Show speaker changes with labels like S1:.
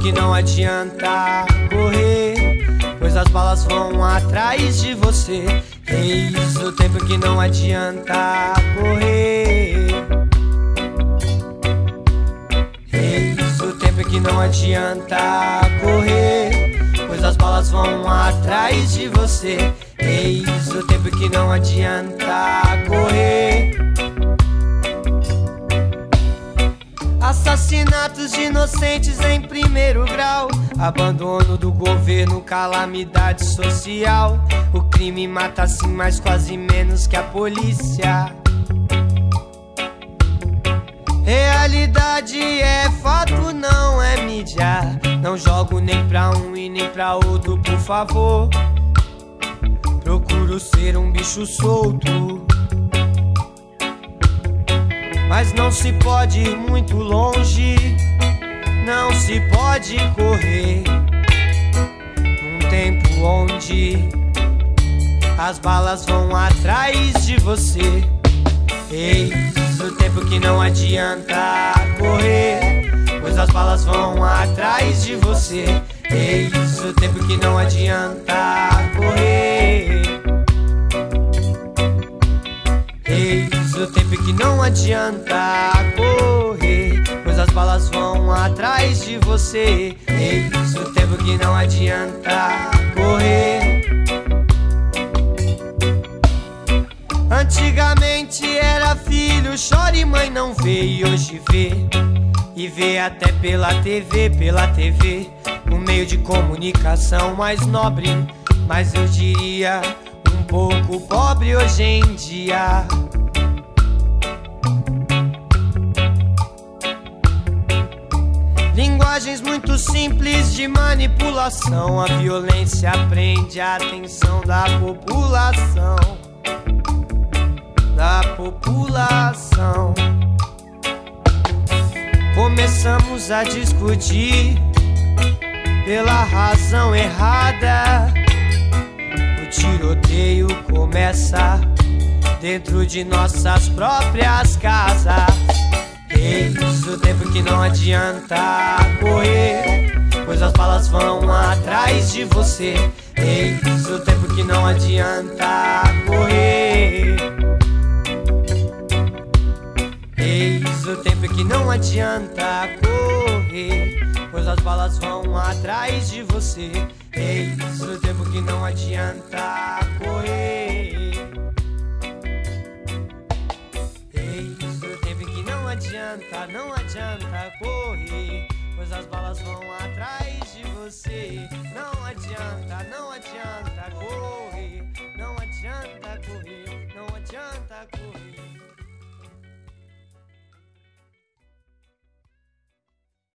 S1: que não adianta correr, pois as balas vão atrás de você. Eis o tempo que não adianta correr. Eis o tempo que não adianta correr, pois as balas vão atrás de você. Eis o tempo que não adianta correr. Assassinatos de inocentes em primeiro grau, abandono do governo, calamidade social. O crime mata sim, mas quase menos que a polícia. Realidade é fato, não é mídia. Não jogo nem pra um e nem pra outro, por favor. Procuro ser um bicho solto, mas não se pode ir muito longe, não se pode correr num tempo onde as balas vão atrás de você. Eis o tempo que não adianta correr, pois as balas vão atrás de você. Eis o tempo que não adianta correr. Eis o tempo que não adianta correr, pois as balas vão atrás de você. Eis o tempo que não adianta correr. Antigamente era filho, chora e mãe não vê, e hoje vê. E vê até pela TV, um meio de comunicação mais nobre, mas eu diria um pouco pobre hoje em dia. Linguagens muito simples de manipulação, a violência prende a atenção da população. Começamos a discutir pela razão errada. O tiroteio começa dentro de nossas próprias casas. Eis o tempo que não adianta correr, pois as balas vão atrás de você. Eis o tempo que não adianta correr. Eis o tempo que não adianta correr, pois as balas vão atrás de você. Eis o tempo que não adianta correr. Eis o tempo que não adianta correr, pois as balas vão atrás de você. Não adianta correr, não adianta correr, não adianta correr.